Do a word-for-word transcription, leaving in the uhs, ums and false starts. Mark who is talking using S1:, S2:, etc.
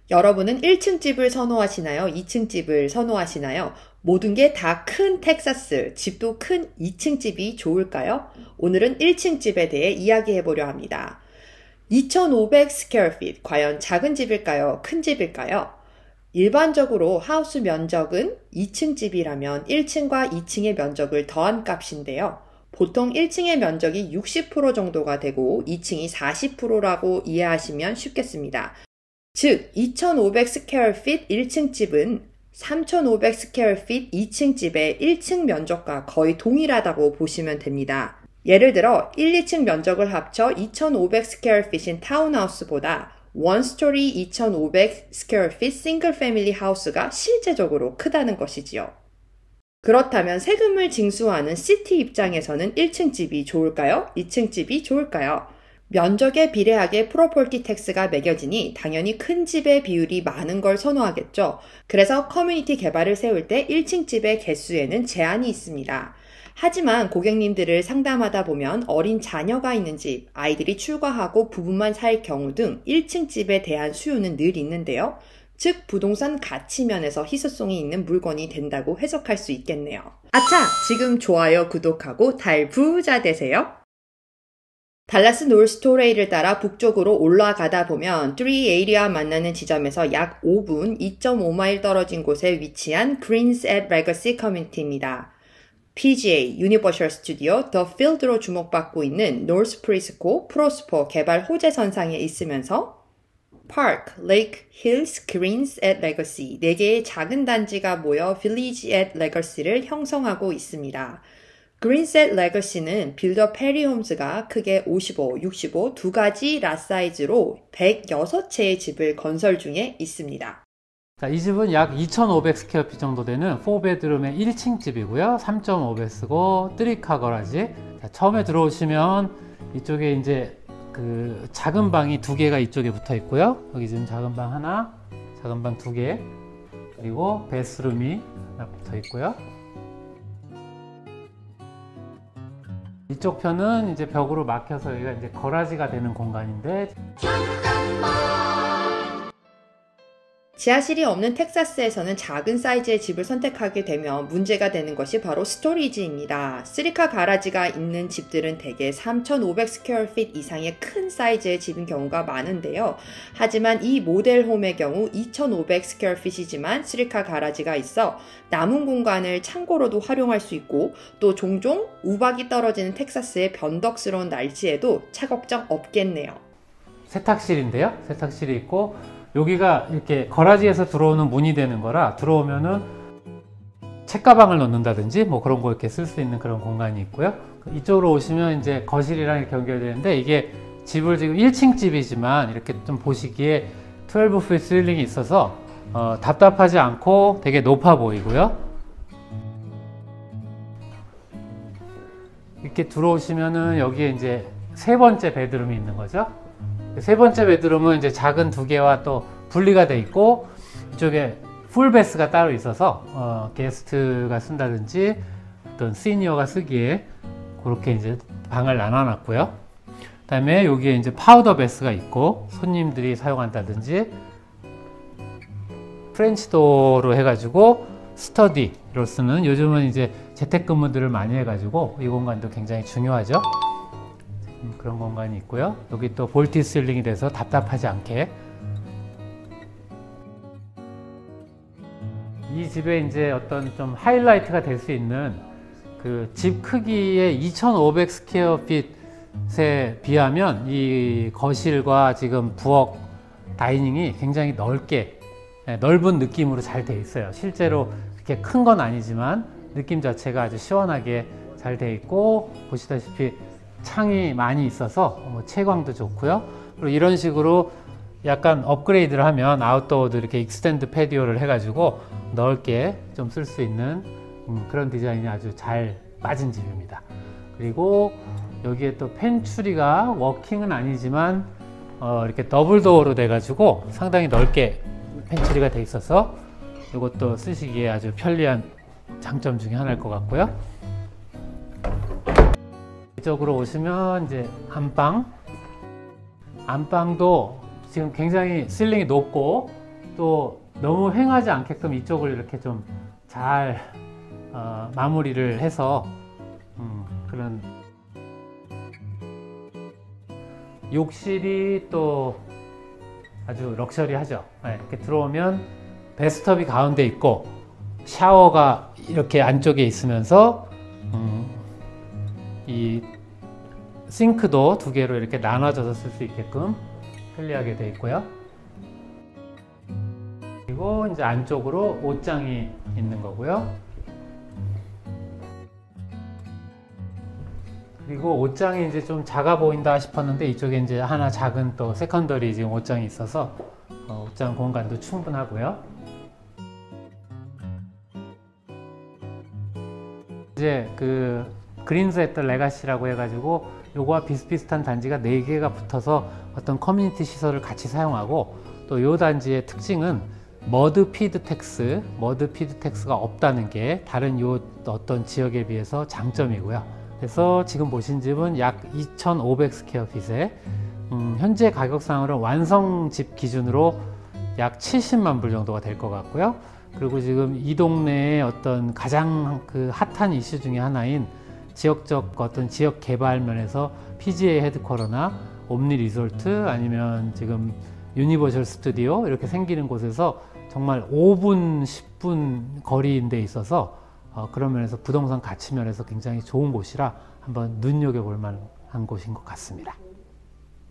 S1: 여러분은 일 층 집을 선호하시나요? 이 층 집을 선호하시나요? 모든 게 다 큰 텍사스, 집도 큰 이 층 집이 좋을까요? 오늘은 일 층 집에 대해 이야기해 보려 합니다. 이천오백 square feet, 과연 작은 집일까요? 큰 집일까요? 일반적으로 하우스 면적은 이 층 집이라면 일 층과 이 층의 면적을 더한 값인데요. 보통 일 층의 면적이 육십 퍼센트 정도가 되고 이 층이 사십 퍼센트라고 이해하시면 쉽겠습니다. 즉, 이천오백 square feet 일 층 집은 삼천오백 square feet 이 층 집의 일 층 면적과 거의 동일하다고 보시면 됩니다. 예를 들어 일, 이 층 면적을 합쳐 이천오백 square feet인 타운하우스보다 원 스토리 이천오백 square feet 싱글 패밀리 하우스가 실제적으로 크다는 것이지요. 그렇다면 세금을 징수하는 시티 입장에서는 일 층 집이 좋을까요? 이 층 집이 좋을까요? 면적에 비례하게 프로퍼티 텍스가 매겨지니 당연히 큰 집의 비율이 많은 걸 선호하겠죠. 그래서 커뮤니티 개발을 세울 때 일 층 집의 개수에는 제한이 있습니다. 하지만 고객님들을 상담하다 보면 어린 자녀가 있는 집, 아이들이 출가하고 부부만 살 경우 등 일 층 집에 대한 수요는 늘 있는데요. 즉 부동산 가치 면에서 희소성이 있는 물건이 된다고 해석할 수 있겠네요. 아차! 지금 좋아요, 구독하고 달부자 되세요. 달라스 노스토레이를 따라 북쪽으로 올라가다 보면 쓰리 에이티와 만나는 지점에서 약 오 분, 이 점 오 마일 떨어진 곳에 위치한 Greens at Legacy 커뮤니티입니다. 피지에이, 유니버셜 스튜디오, 더 필드로 주목받고 있는 노스 프리스코, 프로스퍼 개발 호재 선상에 있으면서 Park, Lake, Hills, Greens at Legacy 네 개의 작은 단지가 모여 Village at Legacy를 형성하고 있습니다. Greens at Legacy는 빌더 페리 홈즈가 크게 오십오, 육십오 두 가지 라 사이즈로 백육 채의 집을 건설 중에 있습니다.
S2: 자, 이 집은 약 이천오백 스퀘어 피트 정도 되는 사 베드룸의 일 층 집이고요. 삼 점 오 배 쓰고 쓰리 카 거라지. 자, 처음에 들어오시면 이쪽에 이제 그 작은 방이 두 개가 이쪽에 붙어 있고요. 여기 지금 작은 방 하나, 작은 방 두 개, 그리고 베스룸이 하나 붙어 있고요. 이쪽 편은 이제 벽으로 막혀서 여기가 이제 거라지가 되는 공간인데,
S1: 지하실이 없는 텍사스에서는 작은 사이즈의 집을 선택하게 되면 문제가 되는 것이 바로 스토리지입니다. 쓰리 카 가라지가 있는 집들은 대개 삼천오백 스퀘어 피트 이상의 큰 사이즈의 집인 경우가 많은데요. 하지만 이 모델 홈의 경우 이천오백 스퀘어 피트이지만 쓰리 카 가라지가 있어 남은 공간을 창고로도 활용할 수 있고 또 종종 우박이 떨어지는 텍사스의 변덕스러운 날씨에도 차 걱정 없겠네요.
S2: 세탁실인데요. 세탁실이 있고 여기가 이렇게 거라지에서 들어오는 문이 되는 거라 들어오면은 책가방을 넣는다든지 뭐 그런 거 이렇게 쓸 수 있는 그런 공간이 있고요. 이쪽으로 오시면 이제 거실이랑 이렇게 연결되는데 이게 집을 지금 일 층 집이지만 이렇게 좀 보시기에 십이 피트 실링이 있어서 어, 답답하지 않고 되게 높아 보이고요. 이렇게 들어오시면은 여기에 이제 세 번째 베드룸이 있는 거죠. 세 번째 베드룸은 이제 작은 두 개와 또 분리가 돼 있고 이쪽에 풀베스가 따로 있어서 어, 게스트가 쓴다든지 어떤 시니어가 쓰기에 그렇게 이제 방을 나눠 놨고요. 그 다음에 여기에 이제 파우더 베스가 있고 손님들이 사용한다든지 프렌치도어로 해가지고 스터디로 쓰는, 요즘은 이제 재택근무들을 많이 해가지고 이 공간도 굉장히 중요하죠. 그런 공간이 있고요. 여기 또 볼티 실링이 돼서 답답하지 않게. 이 집에 이제 어떤 좀 하이라이트가 될 수 있는 그 집 크기의 이천오백 스퀘어 핏에 비하면 이 거실과 지금 부엌 다이닝이 굉장히 넓게 넓은 느낌으로 잘 돼 있어요. 실제로 그렇게 큰 건 아니지만 느낌 자체가 아주 시원하게 잘 돼 있고, 보시다시피 창이 많이 있어서 뭐 채광도 좋고요. 그리고 이런 식으로 약간 업그레이드를 하면 아웃도어도 이렇게 익스텐드 패디오를 해가지고 넓게 좀 쓸 수 있는 음, 그런 디자인이 아주 잘 빠진 집입니다. 그리고 여기에 또 펜츄리가 워킹은 아니지만 어, 이렇게 더블 도어로 돼가지고 상당히 넓게 펜츄리가 돼 있어서 이것도 쓰시기에 아주 편리한 장점 중에 하나일 것 같고요. 이쪽으로 오시면 이제 안방. 안방도 지금 굉장히 실링이 높고 또 너무 횡하지 않게끔 이쪽을 이렇게 좀 잘 어, 마무리를 해서 음, 그런 욕실이 또 아주 럭셔리하죠. 네, 이렇게 들어오면 베스트톱이 가운데 있고 샤워가 이렇게 안쪽에 있으면서 음, 이 싱크도 두 개로 이렇게 나눠져서 쓸 수 있게끔 편리하게 되어 있고요. 그리고 이제 안쪽으로 옷장이 있는 거고요. 그리고 옷장이 이제 좀 작아 보인다 싶었는데 이쪽에 이제 하나 작은 또 세컨더리 지금 옷장이 있어서 어, 옷장 공간도 충분하고요. 이제 그 그린스 앳 더 레가시라고 해가지고 요거와 비슷비슷한 단지가 네 개가 붙어서 어떤 커뮤니티 시설을 같이 사용하고 또 요 단지의 특징은 머드 피드 텍스, 머드 피드 텍스가 없다는 게 다른 요 어떤 지역에 비해서 장점이고요. 그래서 지금 보신 집은 약 이천오백 스퀘어핏에 음, 현재 가격상으로는 완성집 기준으로 약 칠십만 불 정도가 될 것 같고요. 그리고 지금 이 동네의 어떤 가장 그 핫한 이슈 중에 하나인 지역적 어떤 지역 개발 면에서 피지에이 헤드쿼터나 옴니 리조트 아니면 지금 유니버셜 스튜디오 이렇게 생기는 곳에서 정말 오 분, 십 분 거리인 데 있어서 어, 그런 면에서 부동산 가치 면에서 굉장히 좋은 곳이라 한번 눈여겨볼 만한 곳인 것 같습니다.